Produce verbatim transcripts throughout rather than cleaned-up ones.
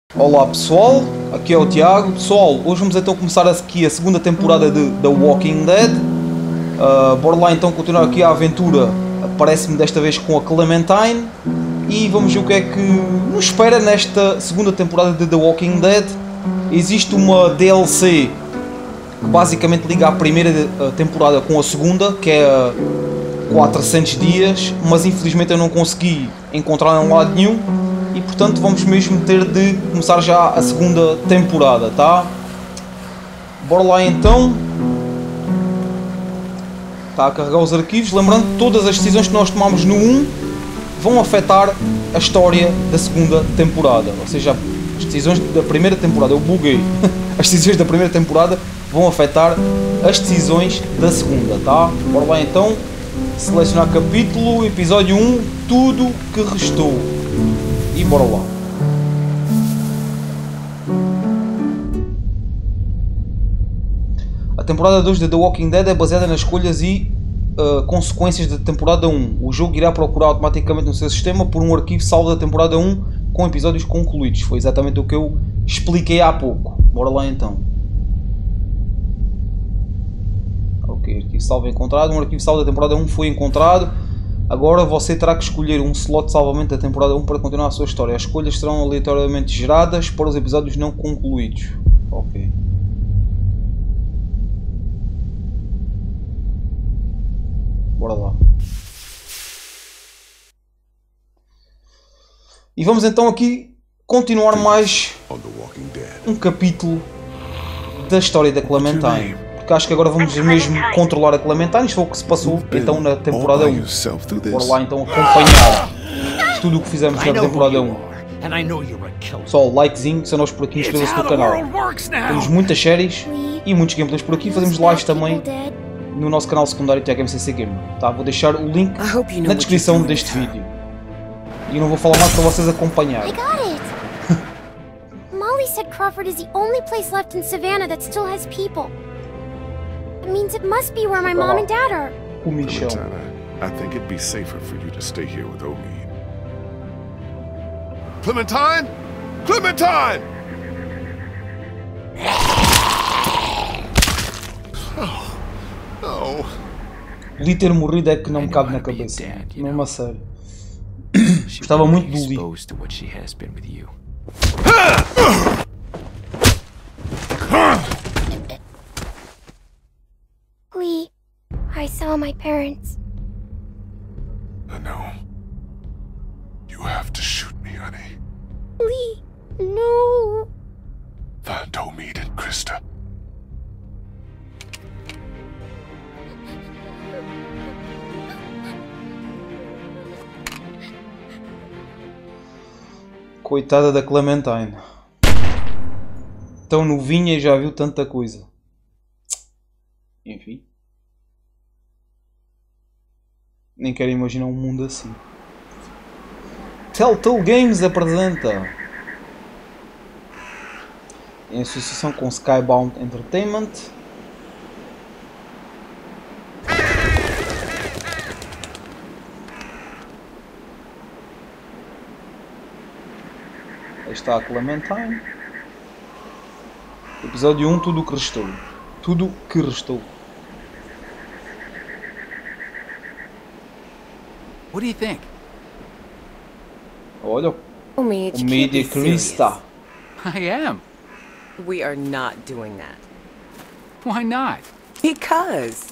Olá pessoal, aqui é o Tiago. Pessoal, hoje vamos então começar aqui a segunda temporada de The Walking Dead. Uh, bora lá então continuar aqui a aventura, parece-me desta vez com a Clementine. E vamos ver o que é que nos espera nesta segunda temporada de The Walking Dead. Existe uma D L C que basicamente liga a primeira temporada com a segunda, que é quatrocentos dias, mas infelizmente eu não consegui encontrar em lado nenhum. E portanto vamos mesmo ter de começar já a segunda temporada, tá? Bora lá então. Está a carregar os arquivos. Lembrando que todas as decisões que nós tomamos no um vão afetar a história da segunda temporada. Ou seja, as decisões da primeira temporada, eu buguei. As decisões da primeira temporada vão afetar as decisões da segunda, tá? Bora lá então. Selecionar capítulo, episódio um, tudo que restou. E bora lá. A temporada dois de The Walking Dead é baseada nas escolhas e uh, consequências da temporada um. O jogo irá procurar automaticamente no seu sistema por um arquivo salvo da temporada um com episódios concluídos. Foi exatamente o que eu expliquei há pouco. Bora lá então. Ok, arquivo salvo encontrado. Um arquivo salvo da temporada um foi encontrado. Agora você terá que escolher um slot de salvamento da temporada um para continuar a sua história. As escolhas serão aleatoriamente geradas para os episódios não concluídos. Ok. Bora lá. E vamos então aqui continuar mais um capítulo da história da Clementine. Porque acho que agora vamos mesmo controlar a Clementine. Isto foi o que se passou então na temporada um. Bora lá então acompanhar tudo o que fizemos na temporada um. Pessoal, likezinho, se não por aqui, inscreva-se no canal. Temos muitas séries e muitos gameplays por aqui. Fazemos lives também no nosso canal secundário Tiago M C C Gamer. Tá? Vou deixar o link na descrição deste vídeo. E não vou falar mais para vocês acompanharem. Molly said Crawford is the only place left in Savannah that still has people. It means it must be where my mom and dad are. Clementine, I think it'd be safer for you to stay here with Omid. Clementine? Clementine! Oh, no. Lee ter morrido é que não me cabe na cabeça. Mesmo a sério. Gostava muito do Lee. Lee, I saw my parents. No. You have to shoot me, honey. Lee, no. Find Omid and Krista. Coitada da Clementine. Tão novinha e já viu tanta coisa. Enfim. Nem quero imaginar um mundo assim. Telltale Games apresenta, em associação com Skybound Entertainment, aí está a Clementine. Episódio um, tudo o que restou. Tudo que restou. What do you think? Olha, Omid, o Omid e Krista. I am. We are not doing that. Why not? Because.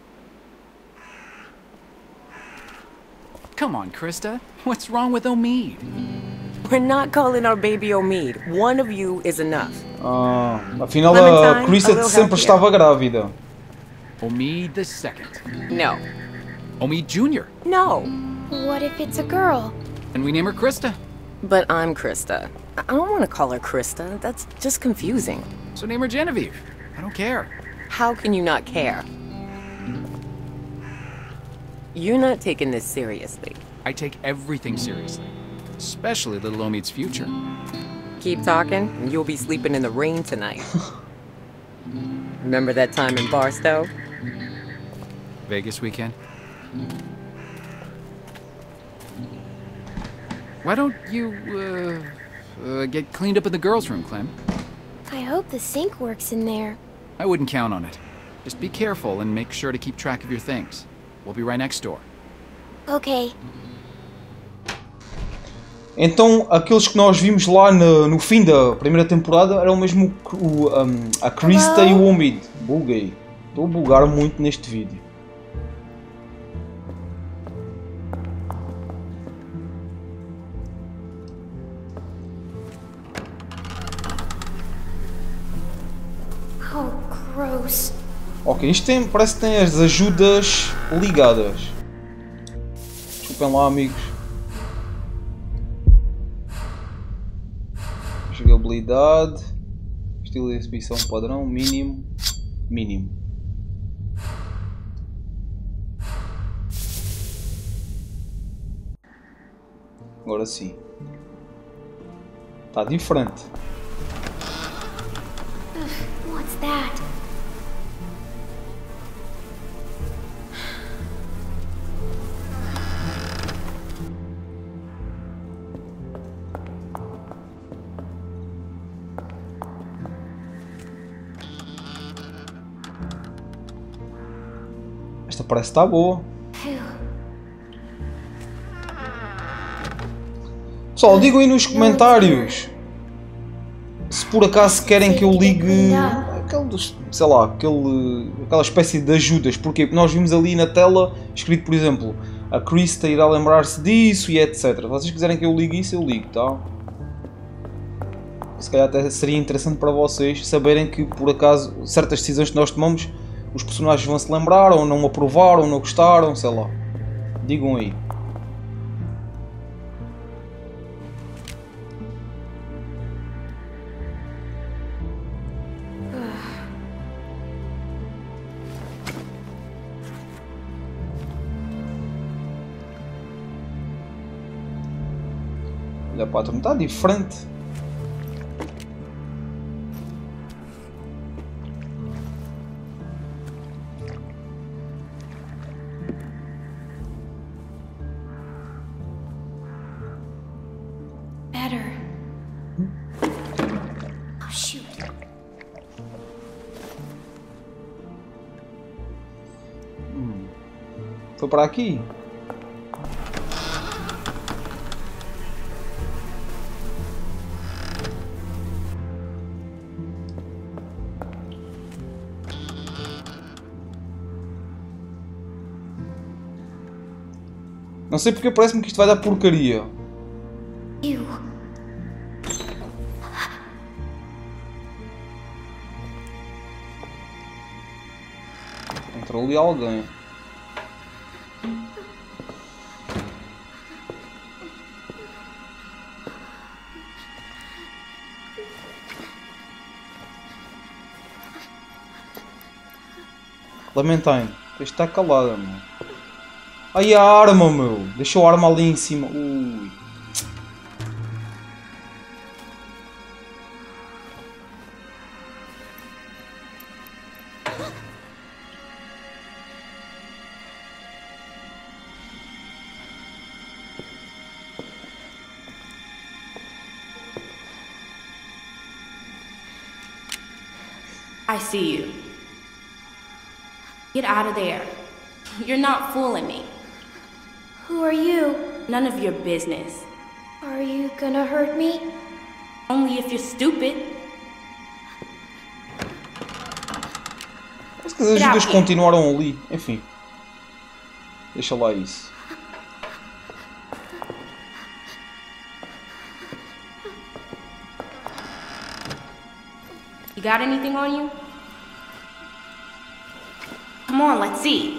Come on, Krista. What's wrong with Omid? We're not calling our baby Omid. One of you is enough. Ah, afinal a Krista sempre estava grávida. Omid the second. No. Omid Junior. No. What if it's a girl? And we name her Krista. But I'm Krista. I don't want to call her Krista. That's just confusing. So name her Genevieve. I don't care. How can you not care? You're not taking this seriously. I take everything seriously. Especially little Omid's future. Keep talking, and you'll be sleeping in the rain tonight. Remember that time in Barstow? Vegas weekend? Why don't you, uh, Uh, get cleaned up in the girls' room, Clem. I hope the sink works in there. I wouldn't count on it. Just be careful and make sure to keep track of your things. We'll be right next door. Okay. Então, aqueles que nós vimos lá no, no fim da primeira temporada eram mesmo o, um, a Krista Hello? e o Omid. Buguei. Estou a bugar muito neste vídeo. Oh, gross. Ok, isto tem, parece que tem as ajudas ligadas. Desculpem lá, amigos. Jogabilidade. Estilo de exibição padrão, mínimo. Mínimo. Agora sim. Está diferente. What's that? Esta parece estar boa. Pessoal, digam aí nos comentários se por acaso querem que eu ligue aquele, sei lá, aquele, aquela espécie de ajudas. Porquê? Porque nós vimos ali na tela escrito, por exemplo, a Krista irá lembrar-se disso e etcétera. Se vocês quiserem que eu ligue isso, eu ligo, tá? Se calhar até seria interessante para vocês saberem que por acaso certas decisões que nós tomamos os personagens vão se lembrar, ou não aprovaram, ou não gostaram, sei lá. Digam aí. Olha, patrão, está diferente. Better. Oh, shoot. Hum. Foi para aqui. Não sei porque parece-me que isto vai dar porcaria. Ew. Entrou ali alguém. Clementine, tens de estar calada, mano. Ai, a arma, meu! Deixou a arma ali em cima. Ui. I see you. Get out of there. You're not fooling me. Who are you? None of your business. Are you gonna hurt me? Only if you're stupid. Acho que as ajudas continuaram ali. Enfim. Deixa lá isso. You got anything on you? Come on, let's see.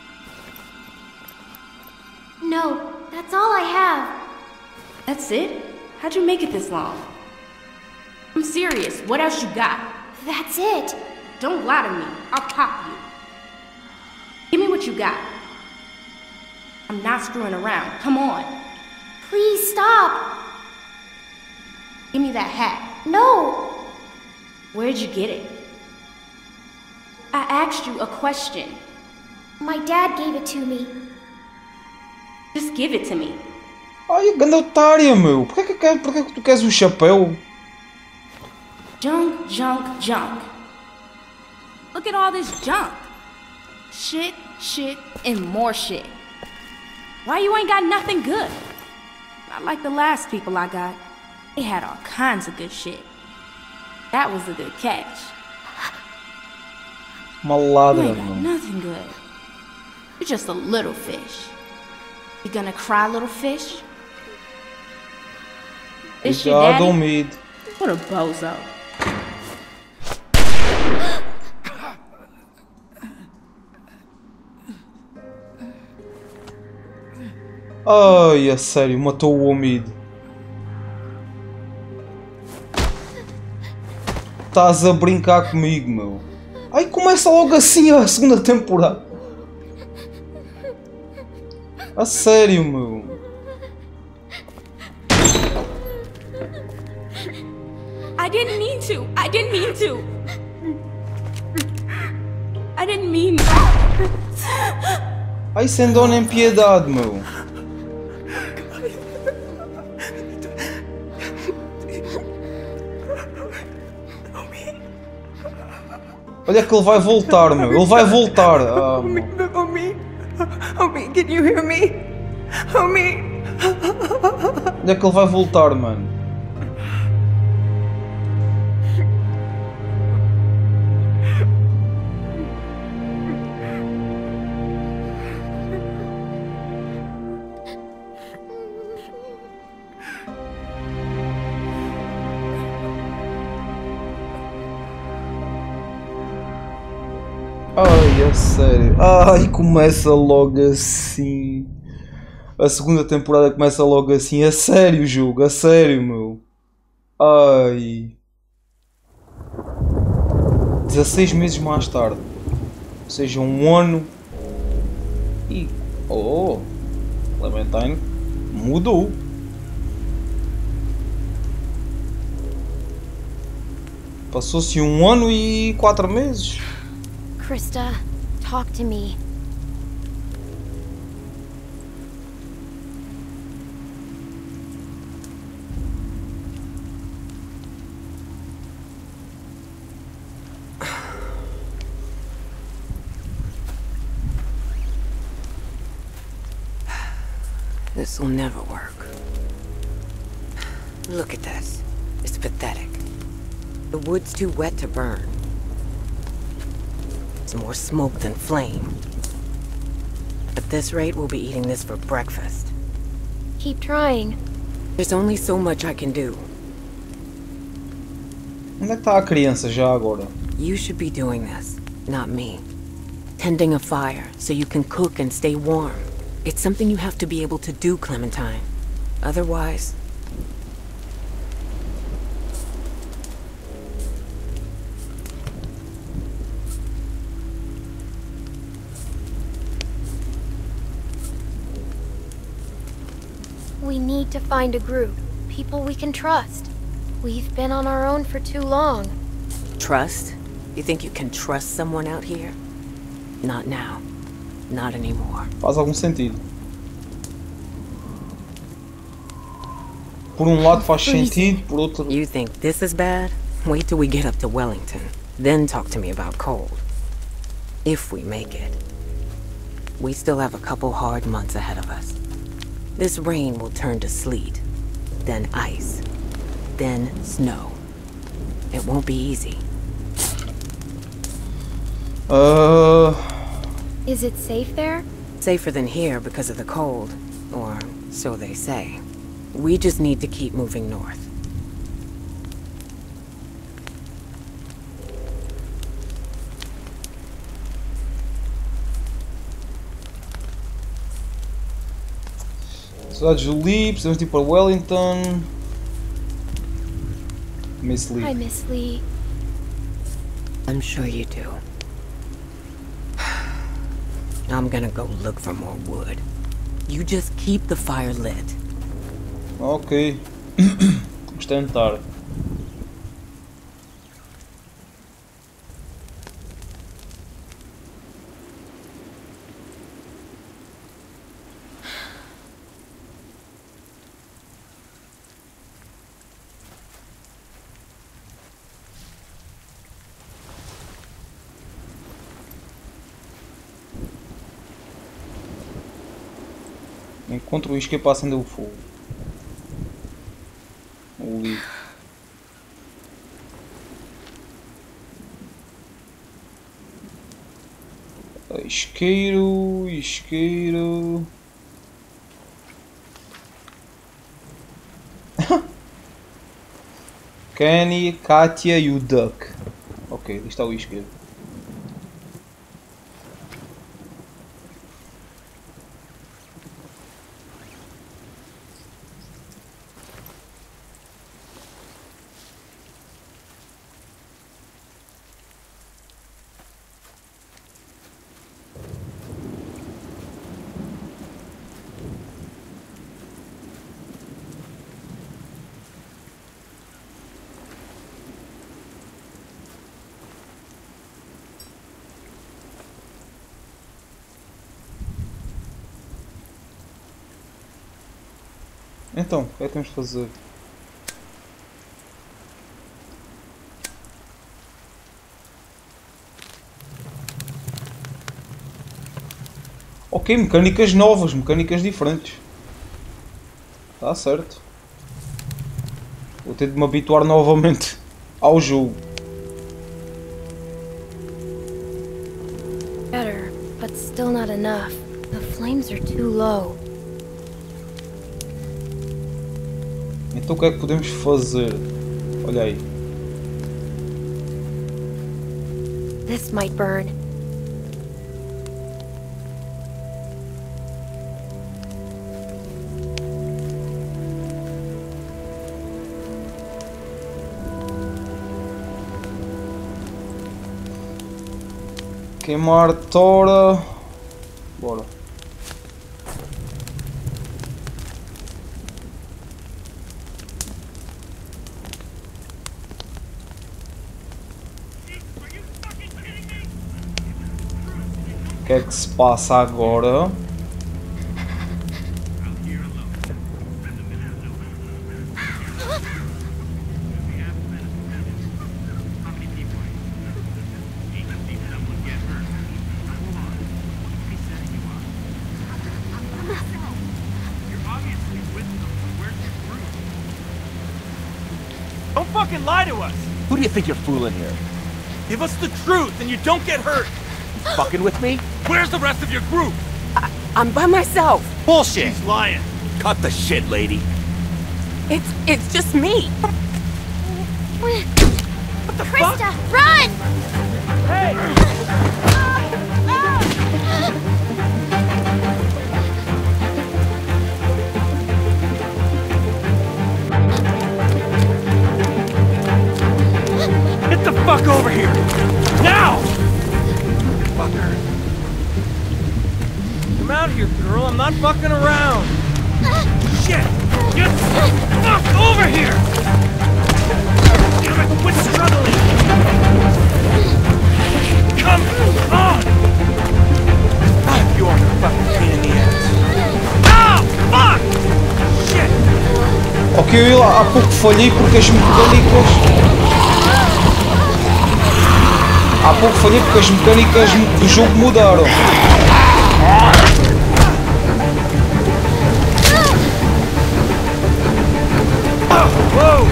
No, that's all I have. That's it? How'd you make it this long? I'm serious. What else you got? That's it. Don't lie to me. I'll pop you. Give me what you got. I'm not screwing around. Come on. Please stop. Give me that hat. No. Where'd you get it? I asked you a question. My dad gave it to me. Just give it to me. Ai, a grande otária, meu. Porquê que, quer, porquê que tu queres o chapéu? Junk, junk, junk. Look at all this junk. Shit, shit, and more shit. Why you ain't got nothing good? Not like the last people I got. They had all kinds of good shit. That was a good catch. Uma You ladra, ain't got meu. nothing good. You're just a little fish. You gonna cry, little fish? This your Cuidado, daddy? Mid. What a bozo. Ai, a sério, matou o Omid. Estás a brincar comigo, meu. Ai, começa logo assim a segunda temporada. A sério, meu. I didn't mean to. I didn't mean to. I didn't mean. Ai, sem dó nem piedade, meu. Olha que ele vai voltar, meu. Ele vai voltar. Ah, meu. Homie, homie, can you hear me? Homie. Olha que ele vai voltar, mano. Ai, a sério. Ai, começa logo assim. A segunda temporada começa logo assim. A sério, jogo. A sério, meu. Ai. dezasseis meses mais tarde. Ou seja, um ano. E. Oh! Clementine mudou. Passou-se um ano e quatro meses. Krista, talk to me. This will never work. Look at this. It's pathetic. The wood's too wet to burn. It's more smoke than flame. At this rate, we'll be eating this for breakfast. Keep trying. There's only so much I can do. Onde é que está a criança já agora? You should be doing this, not me. Tending a fire so you can cook and stay warm. It's something you have to be able to do, Clementine. Otherwise... We need to find a group. People we can trust. We've been on our own for too long. Trust? You think you can trust someone out here? Not now. Not anymore. Faz algum sentido. Por um lado faz sentido, por outro... You think this is bad? Wait till we get up to Wellington. Then talk to me about cold. If we make it. We still have a couple hard months ahead of us. This rain will turn to sleet, then ice, then snow. It won't be easy. Uh... Is it safe there? Safer than here because of the cold, or so they say. We just need to keep moving north. Cidade de Lee, precisamos ir para Wellington. Miss Lee. I miss Lee. I'm sure you do. I'm gonna go look for more wood. You just keep the fire lit. Ok. Vamos tentar. Encontre o isqueiro para acender o fogo. O livro. Isqueiro, isqueiro. Kenny, Katia e o Duck. Ok, ali está o isqueiro. Então, o que é que temos de fazer? Ok, mecânicas novas, mecânicas diferentes. Está certo. Vou ter de me habituar novamente ao jogo. Better, but still not enough. The flames are too low. Então o que é que podemos fazer? Olha aí. This might burn. Queimar tora. Bora. O que é que se passa agora? Don't fucking lie to us! Who do you think you're fooling here? Give us the truth and you don't get hurt! You fucking with me? Where's the rest of your group? I, I'm by myself. Bullshit! She's lying. Cut the shit, lady. It's it's just me. What the Krista, fuck? run! Hey! Get the fuck over here! Now! Fucker. Come out here, girl. I'm not fucking around. Shit! Get the fuck over here! Damn it, quit struggling! Come on! Fuck, you are a fucking pain in the ass. Ow! Fuck! Shit! Ok, eu há pouco falhei porque as mecânicas... Há pouco falhei porque as mecânicas do jogo mudaram. Whoa!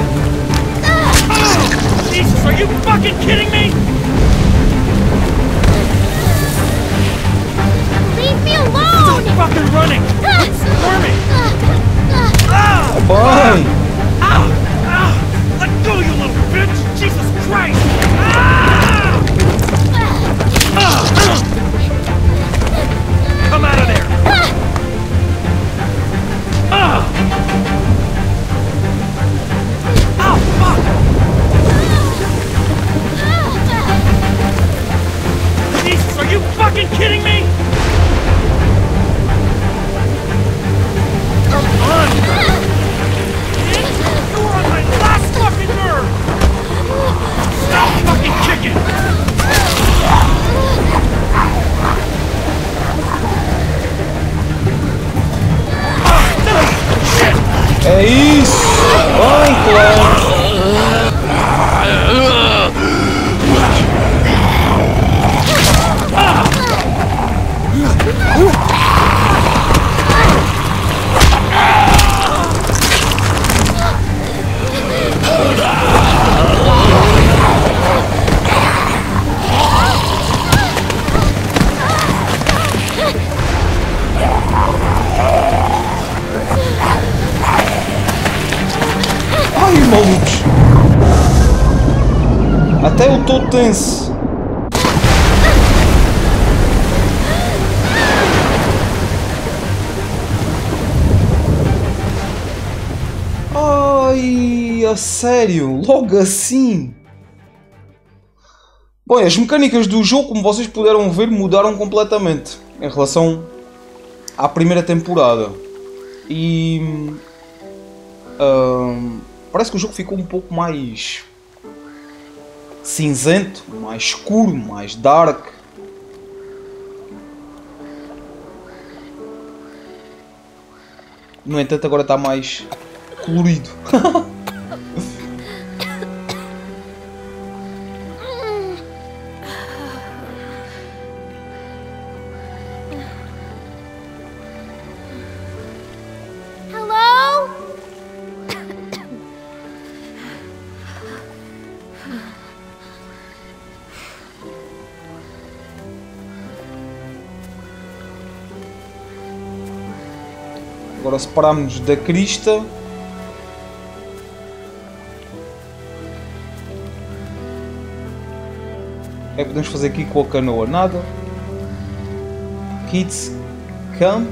Jesus, are you fucking kidding me? Leave me alone! Stop fucking running! Quit squirming! Ah! Bem! Ow! Ow! Let go, you little bitch! Jesus Christ! Ah! Ah! Come out of there! Ah! Ow, fuck! Jesus, are you fucking kidding me? Come on! Até eu estou tenso. Ai, a sério? Logo assim? Bom, as mecânicas do jogo, como vocês puderam ver, mudaram completamente em relação à primeira temporada. E... Uh, parece que o jogo ficou um pouco mais cinzento, mais escuro, mais dark. No entanto, agora está mais colorido. Agora separamos da crista. O que é que podemos fazer aqui com a canoa? Nada. Kids Camp.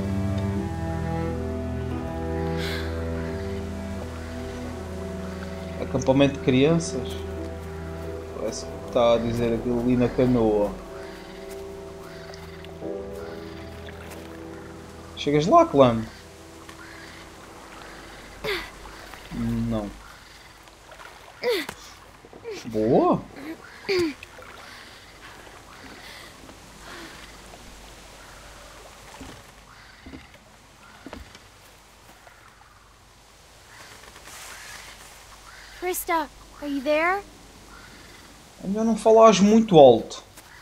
Acampamento de crianças. Parece que está a dizer aquilo ali na canoa. Chegas lá, Clem? Não. Boa. Krista, are you there? Ainda não falares muito alto.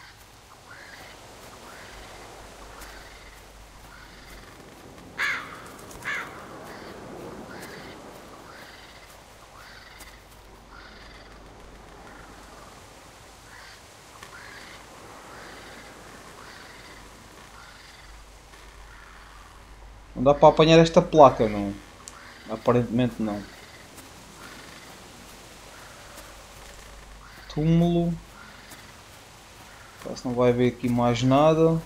Não dá para apanhar esta placa, não. Aparentemente não. Túmulo. Parece que não vai haver aqui mais nada.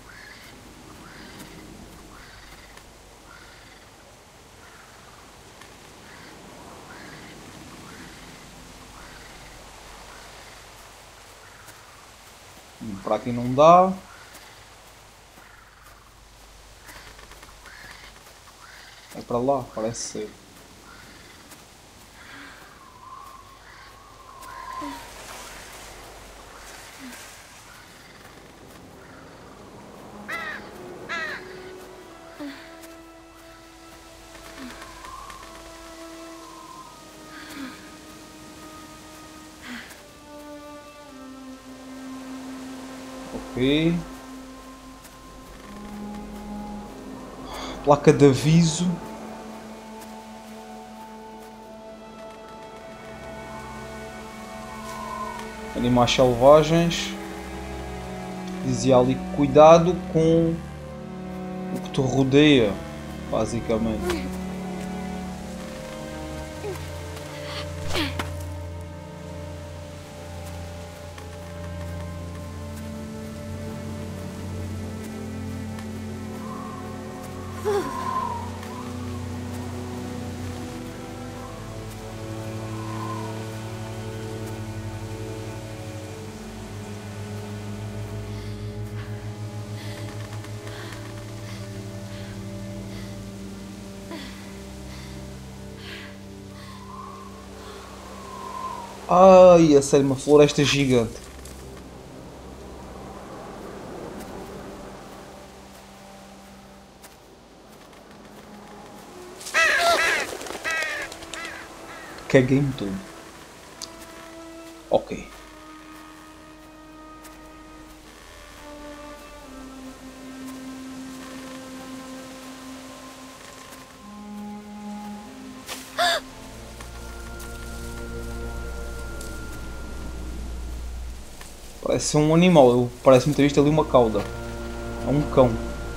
Para aqui não dá. É para lá, parece ser. Ok. Placa de aviso. Animais selvagens. Dizia ali cuidado com o que te rodeia, basicamente. Ai, a sério, uma floresta gigante. Caguei-me tudo. Ok. Parece um animal, parece-me ter visto ali uma cauda. É um cão.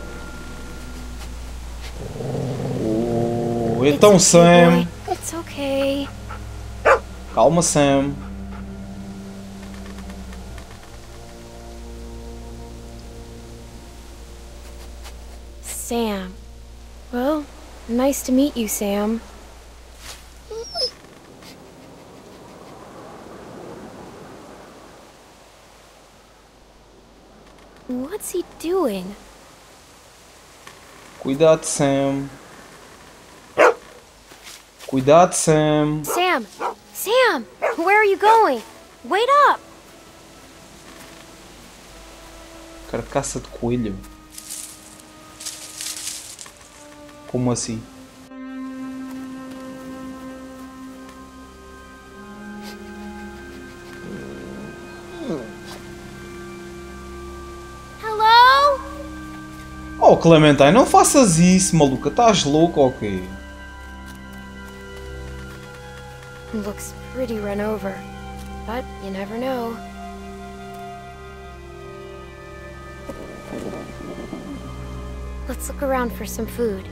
Oh, então Sam. It's okay. Calma, Sam. Sam. Well, nice to meet you, Sam. What's he doing? Cuidado, Sam. Cuidado, Sam. Sam! Sam! Where are you going? Wait up! Carcaça de coelho. Como assim? Hello? Oh, Clementine, não faças isso, maluca. Estás louca ou quê? Looks pretty run over, but you never know. Let's look around for some food.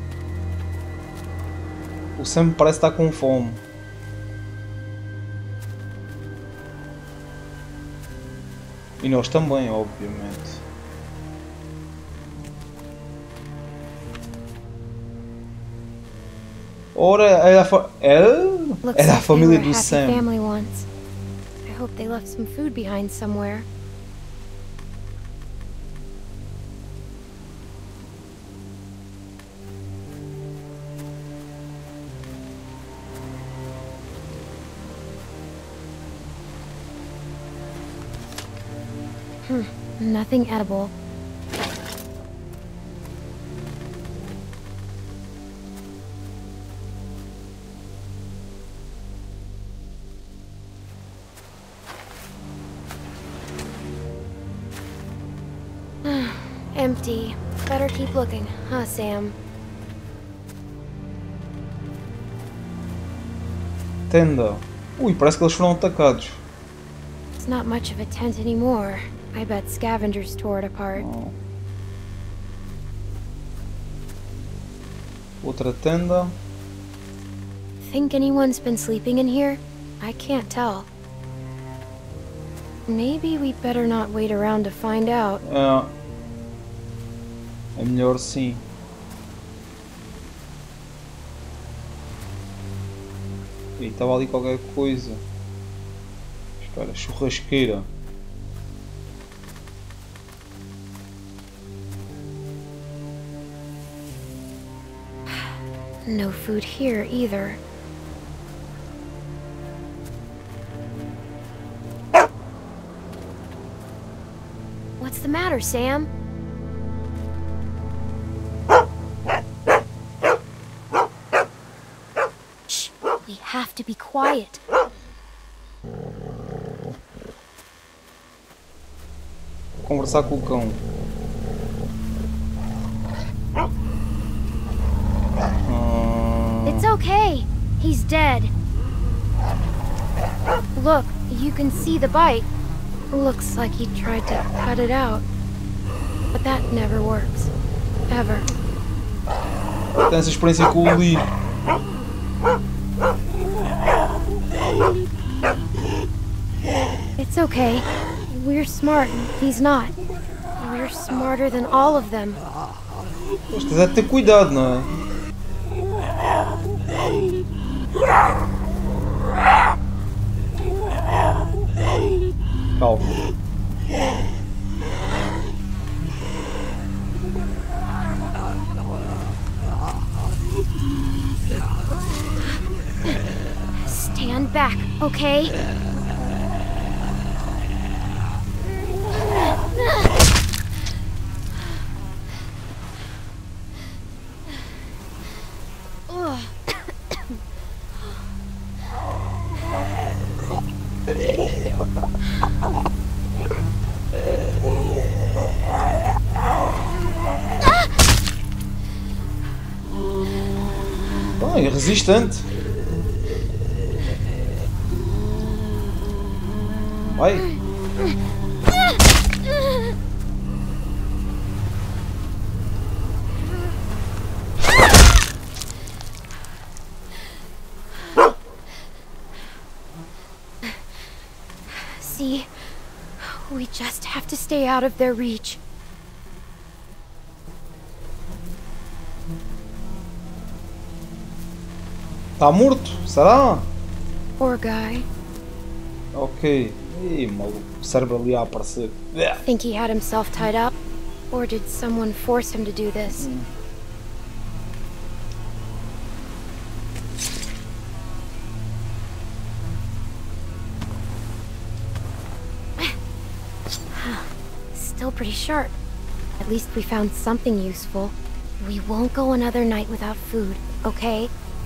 O Sam parece estar com fome. E nós também, obviamente. Ora, era a, fa era? Era a família do Sam. Family once. I hope they left some food behind somewhere. Hmm, nothing edible. Empty. Better keep looking, huh, Sam? Tenda. Ui, parece que eles foram atacados. It's not much of a tent anymore. I bet scavengers tore it apart. Oh. Outra tenda. Think anyone's been sleeping in here? I can't tell. Maybe we'd better not wait around to find out. É, é melhor sim. E estava ali qualquer coisa. Espera, churrasqueira. No food here either. What's the matter, Sam? Shh! We have to be quiet. Conversar com o cão. It's okay. He's dead. Look, you can see the bite. Looks like he tried to cut it out. But that never works. Ever. Tem essa experiência com o Lee. It's okay. We're smart and he's not. We're smarter than all of them. Pois tens de ter cuidado, não é? Calma. Stand back, okay? Bem, resistente. Vai. See, we just have to stay out of their reach. Está morto? Será? Poor guy. Ok. Ih, maluco. O cérebro ali a aparecer. Think he had himself tied up? Or did someone force him to do this? Hum. Still pretty sharp. At least we found something useful. We won't go another night without food, okay?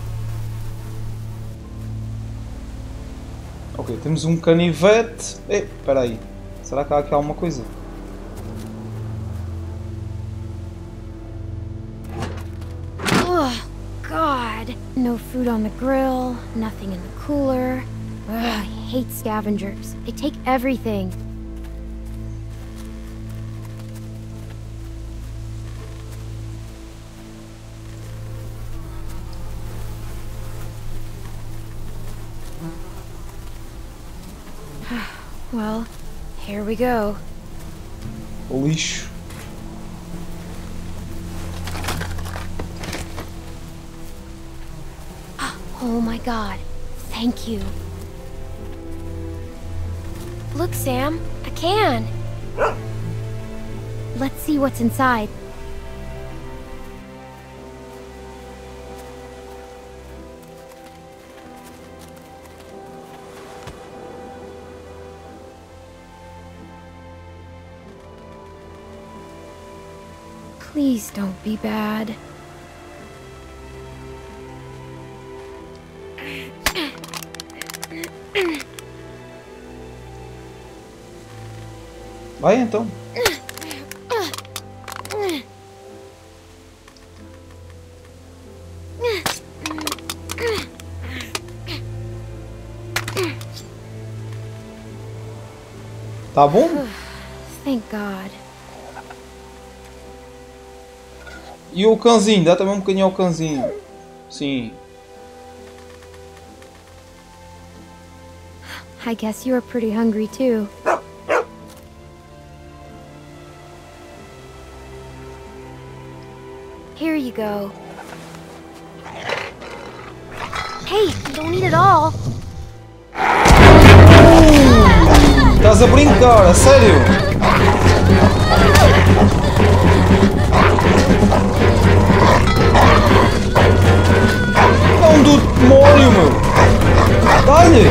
Ok, temos um canivete. Eh, espera aí. Será que há aqui alguma coisa? Oh, God. No food on the grill, nothing in the cooler. Ugh, I hate scavengers. They take everything. Well, here we go. Lixo. Oh my God. Thank you. Look, Sam. A can. Let's see what's inside. Please don't be bad. Vai então. Tá bom? Thank God. E o cãozinho? Dá também um bocadinho ao cãozinho. Sim. I guess you were pretty hungry too. Here you go. Hey, you don't eat it all. Estás a brincar, a sério? Não do demónio, meu! Dá-lhe!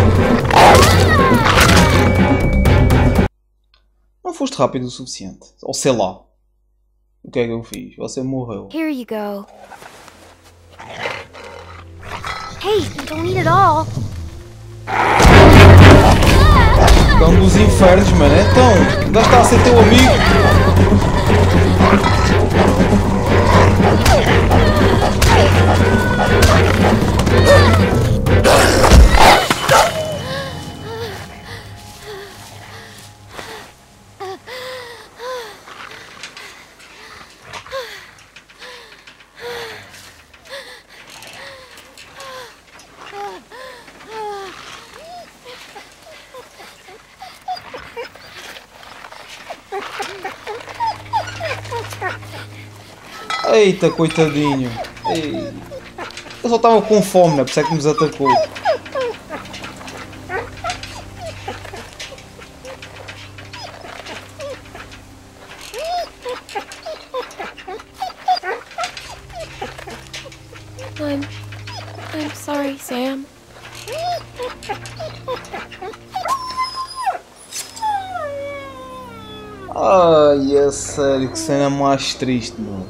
Não foste rápido o suficiente. Ou sei lá. O que é que eu fiz? Você morreu. Here you go. Hey, you don't eat it all. Cão dos infernos, mano. Então, ainda está a ser teu amigo. Eita, coitadinho. Ei. Eu só estava com fome, né? Por isso é que nos atacou. I'm... I'm sorry, Sam. Ai, é sério, que cena mais triste, mano.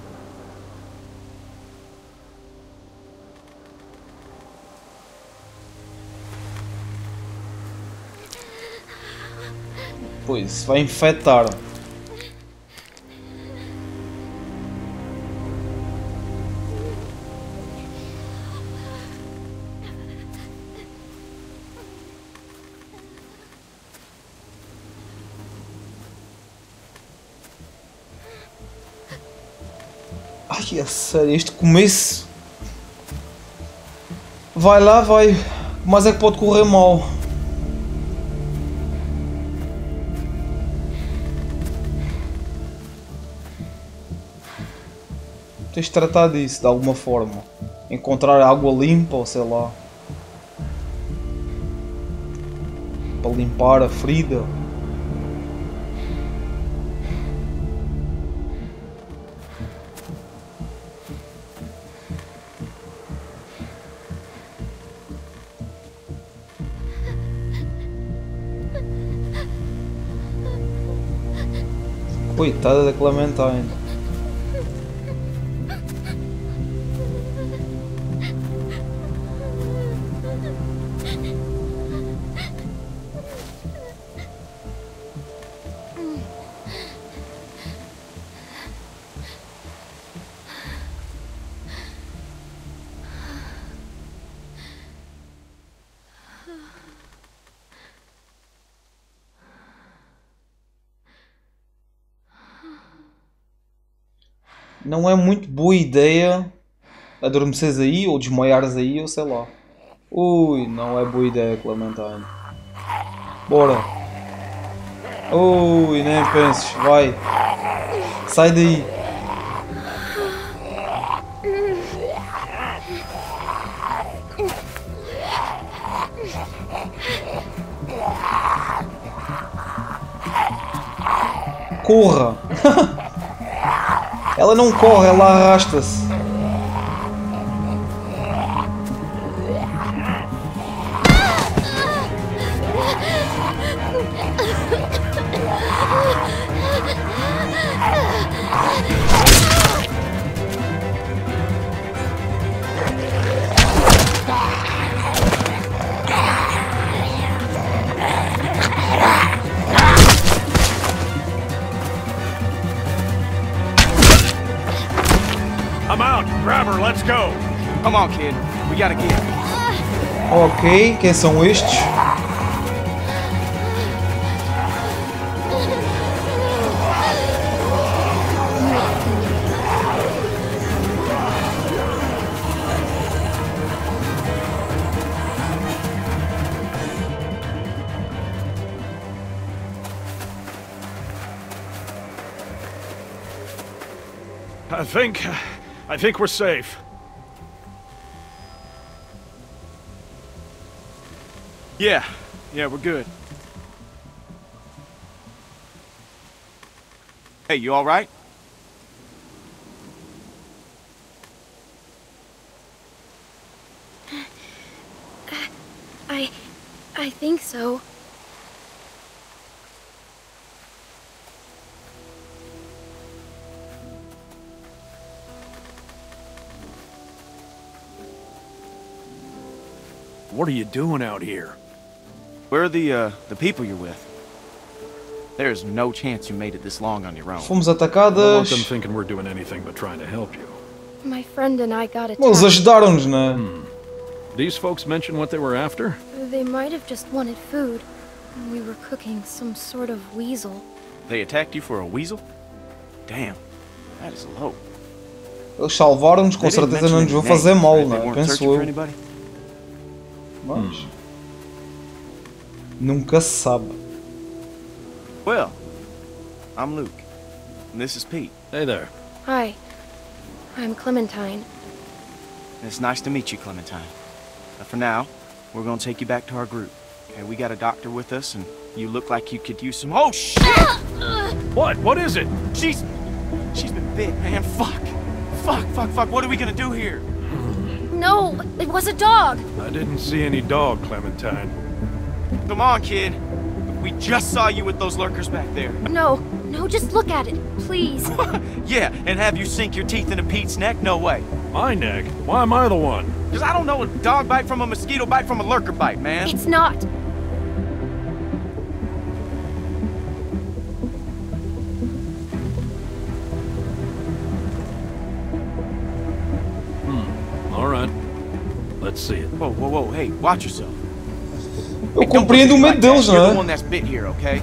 Pois, vai infectar. Ai, é sério, este começo. Vai lá, vai. Mas é que pode correr mal. Tens de tratar disso de alguma forma. encontrar água limpa ou sei lá. Para limpar a ferida. Coitada da Clementine. Não é muito boa ideia adormeceres aí ou desmaiares aí ou sei lá. Ui, não é boa ideia, Clementine. Bora. Ui, nem penses, vai. Sai daí. Corra. Ela não corre, ela arrasta-se. I'm out. Grab her. Let's go. Come on, kid. We gotta get. Ok, quem são estes? I think... I think we're safe. Yeah. Yeah, we're good. Hey, you all right? I... I think so. What are you doing out here? Where are the, uh, the people you're with? There's no chance you made it this long on your own. Fomos I don't want them atacadas. thinking we're doing anything but trying to help you. My friend and I got Eles attacked. ajudaram-nos, né? These folks mention what they were after? They might have just wanted food. We were cooking some sort of weasel. They attacked you for a weasel? Damn, that is low. Eles salvaram-nos, com They didn't certeza não nos mention vão any fazer names, mal, right? They né? weren't Penso searching for eu. anybody? Mas nunca se sabe. Well, I'm Luke, and this is Pete. Hey there. Hi. I'm Clementine. It's nice to meet you, Clementine. But for now, we're gonna take you back to our group. Okay, we got a doctor with us, and you look like you could use some- Oh, shit! What? What is it? She's... She's been bit, man. Fuck. Fuck, fuck, fuck. What are we gonna do here? No, it was a dog. I didn't see any dog, Clementine. Come on, kid. We just saw you with those lurkers back there. No, no, just look at it, please. Yeah, and have you sink your teeth into Pete's neck? No way. My neck? Why am I the one? Because I don't know a dog bite from a mosquito bite from a lurker bite, man. It's not. All right. Let's see it. Whoa, whoa, whoa. Hey, watch yourself. Eu Hey, don't compreendo o look at me medo like deles, that. You're the não one é? that's bit here, okay?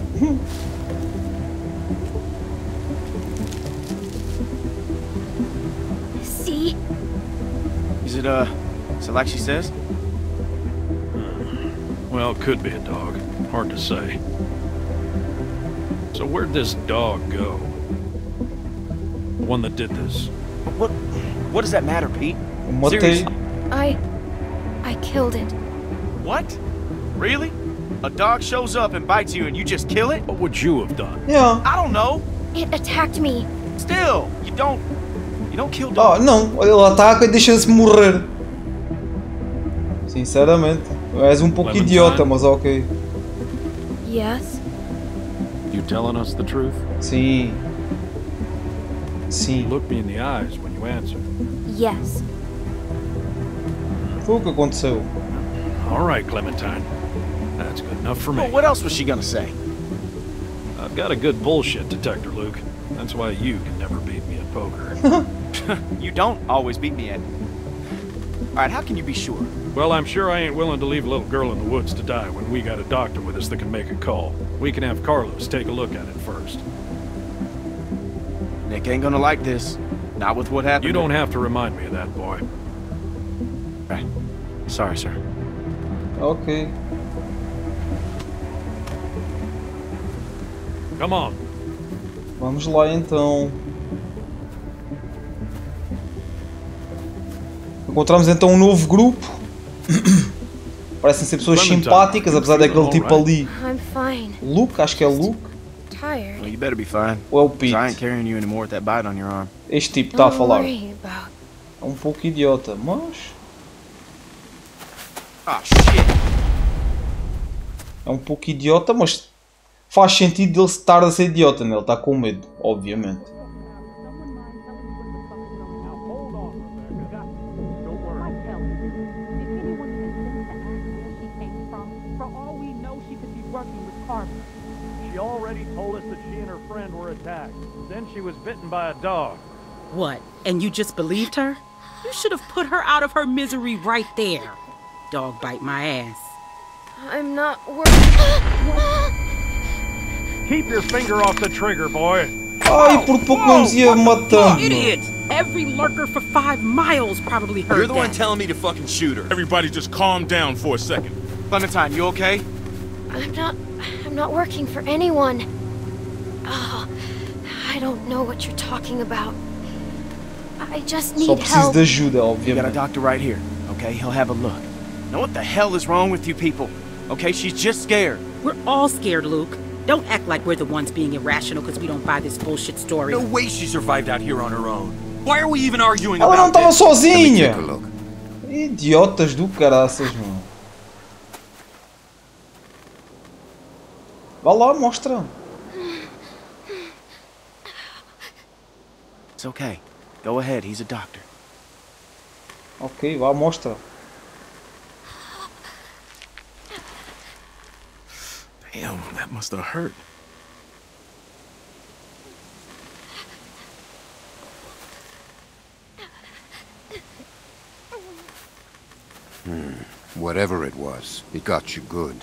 See? Is it, uh, is it like she says? Well, it could be a dog. Hard to say. So where'd this dog go? The one that did this. What, what does that matter, Pete? Eu matei, Seriously, I... I killed it. What? Really? A dog shows up and bites you and you just kill it? What would you have done? Yeah. I don't know. It attacked me. Still, you don't... You don't kill Ah, dogs. não. Ele ataca e deixa-se morrer. Sinceramente. És um pouco Clementine? idiota, mas ok. Yes? You telling us the truth? Sim. Sim. Look me in the eyes when you answer. Yes. Foi o que aconteceu. All right, Clementine. That's good enough for me. Well, what else was she gonna say? I've got a good bullshit detector, Luke. That's why you can never beat me at poker. You don't always beat me at it. Alright, how can you be sure? Well, I'm sure I ain't willing to leave a little girl in the woods to die when we got a doctor with us that can make a call. We can have Carlos take a look at it first. Nick ain't gonna like this. Not with what happened. You don't have to remind me of that, boy. Right. Sorry, sir. Ok. Come on. Vamos lá então. Encontramos então um novo grupo. Parecem ser pessoas simpáticas, apesar daquele tipo ali. I'm fine. Luke, acho que é Luke. Tired. Well, you better be fine. Ou é o 'Cause Pete? I ain't carrying you anymore with that bite on your arm. Este tipo está a Don't falar. worry about. É um pouco idiota, mas... Ah, shit! É um pouco idiota, mas... Faz sentido ele estar a ser idiota, né? Ele está com medo, obviamente. She already told us that she and her friend were attacked. Then she was bitten by a dog. What? And you just believed her? You should have put her out of her misery right there. Dog bite my ass. I'm not worried. Keep your finger off the trigger, boy. Ai, por pouco não nos ia matando. Idiot! Every lurker for five miles probably heard You're the that. one telling me to fucking shoot her. Everybody just calm down for a second. Clementine, you okay? I'm not... I'm not working for anyone. Oh, I don't know what you're talking about. I just need Só preciso help. de ajuda, We got a obviamente. doctor right here, okay? He'll have a look. Now what the hell is wrong with you people? Okay, she's just scared. We're all scared, Luke. Don't act like we're the ones being irrational because we don't buy this bullshit story. No way she survived out here on her own. Why are we even arguing Ela não about estava this? sozinha. Idiotas do caraças, mano. Vá lá, mostra. It's okay. Go ahead, he's a doctor. Ok, vá, mostra. Damn, that must have hurt. Hmm. Whatever it was, it got you good.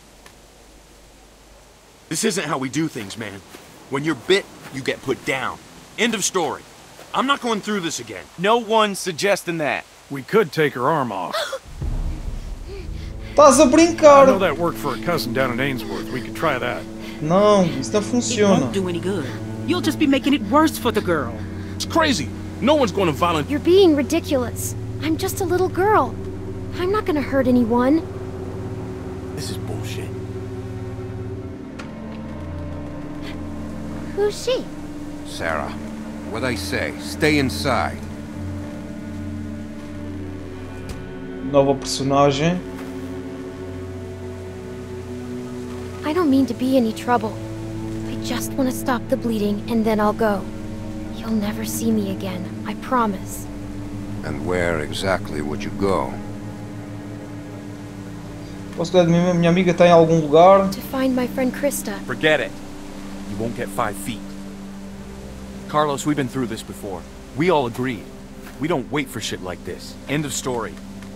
This isn't how we do things, man. When you're bit, you get put down. End of story. I'm not going through this again. No one's suggesting that. We could take her arm off. Estás a I know brincar. that worked for a cousin down in Ainsworth. We could try that. Não, isso não It funciona. won't do any good. You'll just be making it worse for the girl. It's crazy. No one's going to volunteer. You're being ridiculous. I'm just a little girl. I'm not gonna hurt anyone. This is bullshit. Who's she? Sarah, what I say, stay inside. Nova personagem. I don't mean to be any trouble. I just want to stop the bleeding and then I'll go. You'll never see me again, I promise. And where exactly would you go? Posso cuidar de mim, minha amiga está em algum lugar. To find my friend Krista. Forget it. You won't get five feet. Carlos, we've been through this before. We all agreed. We don't wait for shit like this. End of story.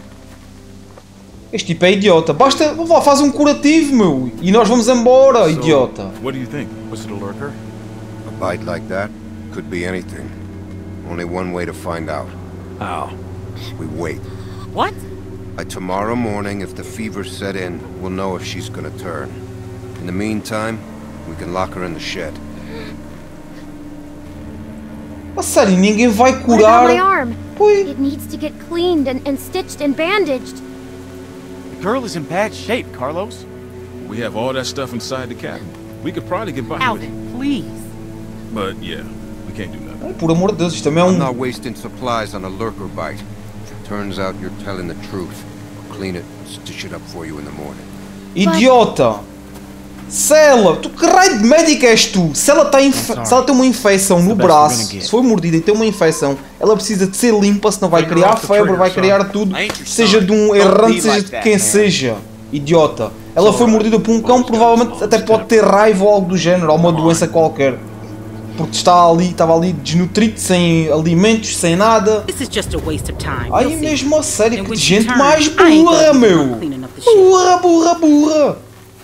Este tipo é idiota. Basta, vá, faz um curativo, meu. E nós vamos embora, idiota. What do you think? Was it a lurker? A bite like that could be anything. Only one way to find out. How? We wait. What? By tomorrow morning, if the fever set in, we'll know if she's gonna turn. In the meantime, we can lock her in the shed. A sério, ninguém vai What curar. about my arm? Pois. It needs to get cleaned and, and stitched and bandaged. The girl is in bad shape, Carlos. We have all that stuff inside the cabin. We could probably get by with it. Alvin, please. But yeah, we can't do nothing. Por amor de Deus, isto também é I'm um... not wasting supplies on a lurker bite. If it turns out you're telling the truth, I'll clean it and stitch it up for you in the morning. Idiota! Se ela... Tu que raio de médico és tu? Se ela, tá infe... se ela tem uma infecção no braço, se foi mordida e tem uma infecção, ela precisa de ser limpa, senão vai criar febre, vai criar tudo, seja de um errante, seja de quem seja. Idiota. Ela foi mordida por um cão, provavelmente até pode ter raiva ou algo do género, ou uma doença qualquer. Porque está ali, estava ali desnutrido, sem alimentos, sem nada. This is just a waste of time. Ai, mesmo a sério, que gente mais burra, meu! Burra, burra, burra!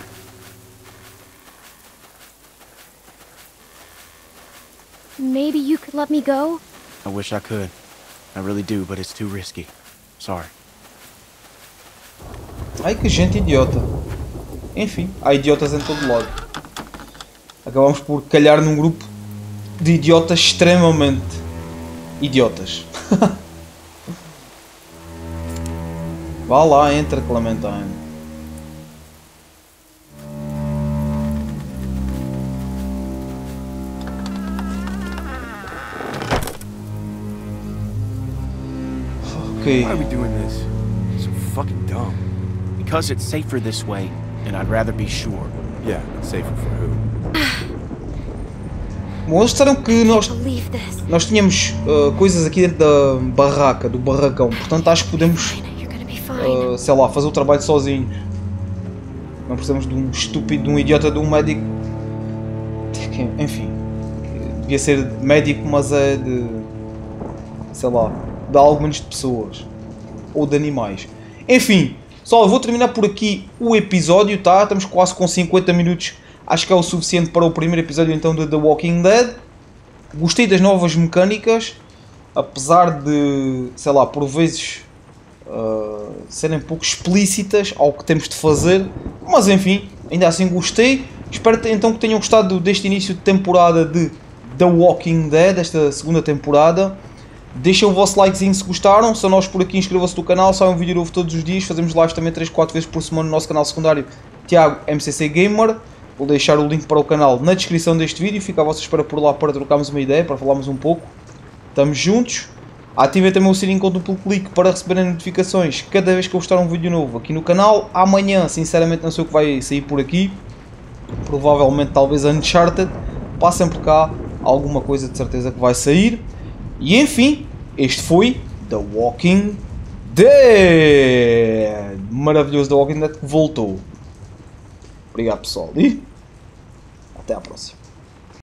Maybe you could let me go? I wish I could. I really do, but it's too risky. Sorry. Ai, que gente idiota. Enfim, há idiotas em todo lado. Acabamos por calhar num grupo de idiotas extremamente idiotas. Vá lá, entra, Clementine. Okay. Why are we doing this? So fucking dumb. Because it's safer this way, and I'd rather be sure. Yeah, safer for who? Bom, eles disseram que nós, nós tínhamos uh, coisas aqui dentro da barraca, do barracão, portanto acho que podemos, uh, sei lá, fazer o trabalho sozinhos. Não precisamos de um estúpido, de um idiota, de um médico. Enfim, devia ser médico, mas é de, sei lá, de algo menos de pessoas ou de animais. Enfim, pessoal, eu vou terminar por aqui o episódio, tá? Estamos quase com cinquenta minutos. Acho que é o suficiente para o primeiro episódio então de The Walking Dead. Gostei das novas mecânicas, apesar de, sei lá, por vezes uh, serem pouco explícitas ao que temos de fazer. Mas enfim, ainda assim gostei. Espero então que tenham gostado deste início de temporada de The Walking Dead, esta segunda temporada. Deixem o vosso likezinho se gostaram. São nós por aqui, inscrevam-se no canal, sai um vídeo novo todos os dias. Fazemos lives também três, quatro vezes por semana no nosso canal secundário Tiago M C C Gamer. Vou deixar o link para o canal na descrição deste vídeo. Fica à vossa espera por lá para trocarmos uma ideia, para falarmos um pouco. Estamos juntos. Ativem também o sininho com duplo clique para receberem notificações cada vez que eu postar um vídeo novo aqui no canal. Amanhã, sinceramente, não sei o que vai sair por aqui. Provavelmente, talvez Uncharted. Passem por cá, alguma coisa de certeza que vai sair. E enfim, este foi The Walking Dead. Maravilhoso The Walking Dead que voltou. Obrigado, pessoal. E até à próxima.